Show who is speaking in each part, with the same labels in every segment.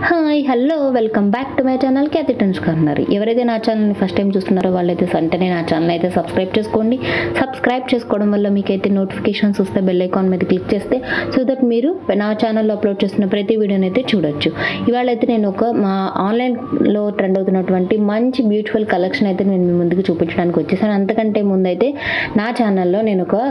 Speaker 1: Hi hello welcome back to my channel Khyati trends corner. ఎవరైతే నా ఛానల్ని ఫస్ట్ టైం చూస్తున్నారో వాళ్ళైతే వెంటనే నా ఛానల్ అయితే సబ్స్క్రైబ్ చేసుకోండి. సబ్స్క్రైబ్ చేసుకోవడం వల్ల మీకైతే నోటిఫికేషన్స్ వస్తే బెల్ ఐకాన్ మీద క్లిక్ చేస్తే సో దట్ మీరు నా ఛానల్లో అప్లోడ్ చేస్తున్న ప్రతి వీడియోని అయితే చూడొచ్చు. ఇవాళ అయితే నేను మా ఆన్లైన్లో ట్రెండ్ అవుతున్నటువంటి మంచి బ్యూటిఫుల్ కలెక్షన్ అయితే నేను మీ ముందుకు చూపించడానికి వచ్చేసాను. అంతకంటే ముందు అయితే నా ఛానల్లో నేను ఒక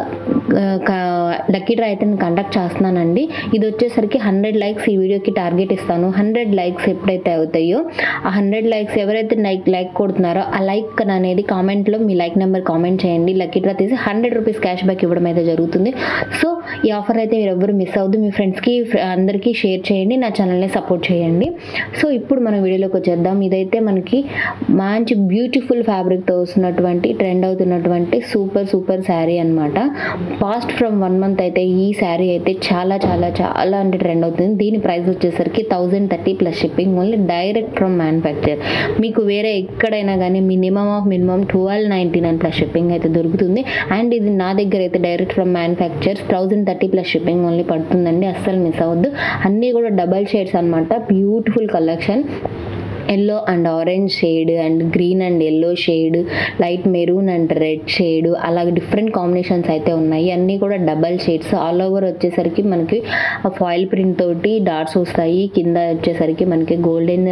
Speaker 1: లక్కీ డ్రా అయితే నేను కండక్ట్ చేస్తున్నానండి. ఇది వచ్చేసరికి 100 లైక్స్ ఈ వీడియోకి టార్గెట్ ఇస్తాను. 100 లైక్స్ ఎప్పుడైతే అవుతాయో ఆ 100 లైక్స్ ఎవరైతే లైక్ కొడుతున్నారో ఆ లైక్ అనేది కామెంట్లో మీ లైక్ నెంబర్ కామెంట్ చేయండి. లక్కీ డ్రా తీసి 100 రూపీస్ క్యాష్ బ్యాక్ ఇవ్వడం అయితే జరుగుతుంది. సో ఈ ఆఫర్ అయితే మీరు ఎవ్వరు మిస్ అవ్వద్దు. మీ ఫ్రెండ్స్కి అందరికీ షేర్ చేయండి, నా ఛానల్ని సపోర్ట్ చేయండి. సో ఇప్పుడు మనం వీడియోలోకి వచ్చేద్దాం. ఇదైతే మనకి మంచి బ్యూటిఫుల్ ఫ్యాబ్రిక్తో వస్తున్నటువంటి ట్రెండ్ అవుతున్నటువంటి సూపర్ శారీ అనమాట. పాస్ట్ ఫ్రమ్ 1 మంత్ అయితే ఈ శారీ అయితే చాలా అంటే ట్రెండ్ అవుతుంది. దీని ప్రైస్ వచ్చేసరికి 1030 plus shipping, only direct from manufacture. మీకు వేరే ఎక్కడైనా కానీ మినిమం 1299 ప్లస్ షిప్పింగ్ అయితే దొరుకుతుంది. అండ్ ఇది నా దగ్గర అయితే direct from manufacture 1030 plus shipping only పడుతుందండి. అస్సలు మిస్ అవ్వద్దు. అన్నీ కూడా డబల్ షేడ్స్ అనమాట. Beautiful collection. Yellow and orange shade and green and yellow shade, light maroon and red shade, అలాగే డిఫరెంట్ కాంబినేషన్స్ అయితే ఉన్నాయి. అన్నీ కూడా డబల్ షేడ్స్. ఆల్ ఓవర్ వచ్చేసరికి మనకి ఫాయిల్ ప్రింట్ తోటి డాట్స్ వస్తాయి. కింద వచ్చేసరికి మనకి గోల్డెన్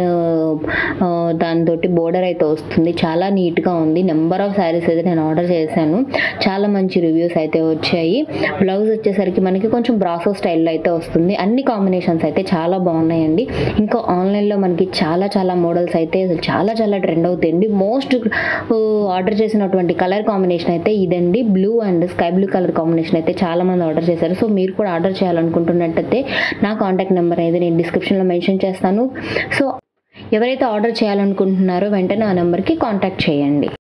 Speaker 1: దాంతో బోర్డర్ అయితే వస్తుంది. చాలా నీట్గా ఉంది. నెంబర్ ఆఫ్ శారీస్ అయితే నేను ఆర్డర్ చేశాను. చాలా మంచి రివ్యూస్ అయితే వచ్చాయి. బ్లౌజ్ వచ్చేసరికి మనకి కొంచెం బ్రాసో స్టైల్లో అయితే వస్తుంది. అన్ని కాంబినేషన్స్ అయితే చాలా బాగున్నాయండి. ఇంకా ఆన్లైన్లో మనకి చాలా మోడల్స్ అయితే చాలా ట్రెండ్ అవుతాయండి. మోస్ట్ ఆర్డర్ చేసినటువంటి కలర్ కాంబినేషన్ అయితే ఇదండి. Blue and sky blue colour combination అయితే చాలా మంది ఆర్డర్ చేశారు. సో మీరు కూడా ఆర్డర్ చేయాలనుకుంటున్నట్టయితే నా కాంటాక్ట్ నెంబర్ అయితే నేను డిస్క్రిప్షన్లో మెన్షన్ చేస్తాను. సో ఎవరైతే ఆర్డర్ చేయాలనుకుంటున్నారో వెంటనే ఆ నెంబర్కి కాంటాక్ట్ చేయండి.